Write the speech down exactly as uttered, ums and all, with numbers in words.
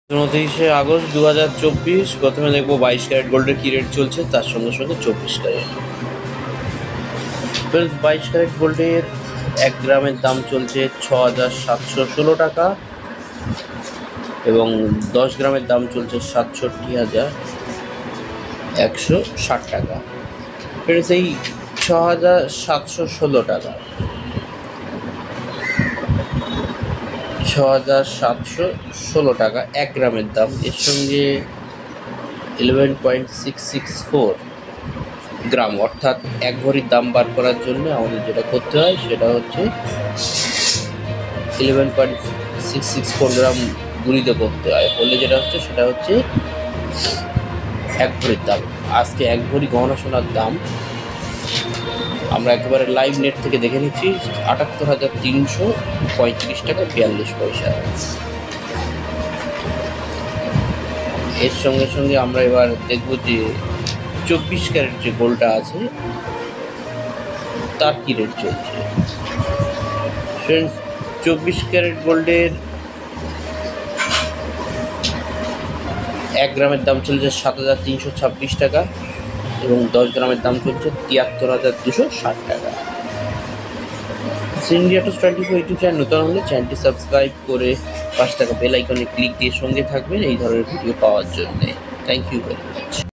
উনত্রিশে আগস্ট দু হাজার চব্বিশ। প্রথমে দেখবো বাইশ ক্যারেট গোল্ডের কী রেট চলছে, তার সঙ্গে সঙ্গে চব্বিশ ক্যারেট। বাইশ ক্যারেট গোল্ডের এক গ্রামের দাম চলছে ছ হাজার সাতশো ষোলো টাকা এবং দশ গ্রামের দাম চলছে সাতষট্টি হাজার একশো ষাট টাকা। ফ্রেন্ডস, এই ছ হাজার সাতশো ষোলো টাকা ছ হাজার সাতশো ষোলো টাকা এক গ্রামের দাম। এর সঙ্গে eleven point six six four gram, অর্থাৎ এক ভরির দাম বার করার জন্য আমাদের যেটা করতে হয় সেটা হচ্ছে eleven point six six four gram গুণিত করতে হয়, বললে যেটা হচ্ছে সেটা হচ্ছে এক ভরির দাম। আজকে এক ভরি গহনা সোনার দাম আমরা একেবারে লাইভ নেট থেকে দেখে নিচ্ছি, আটাত্তর হাজার তিনশো পঁয়ত্রিশ টাকা বিয়াল্লিশ পয়সা। এর সঙ্গে সঙ্গে আমরা এবার দেখব যে চব্বিশ ক্যারেট যে গোল্ডটা আছে তার কী রেট চলছে। ফ্রেন্ডস, চব্বিশ ক্যারেট গোল্ডের এক গ্রামের দাম চলছে সাত হাজার তিনশো ছাব্বিশ টাকা এবং দশ গ্রামের দাম চলছে তিয়াত্তর হাজার দুশো ষাট টাকা। India two twenty four YouTube channel নতুন হলে চ্যানেলটি সাবস্ক্রাইব করে পাশে থাকা বেল আইকনে ক্লিক দিয়ে সঙ্গে থাকবেন এই ধরনের ভিডিও পাওয়ার জন্যে। Thank you very much.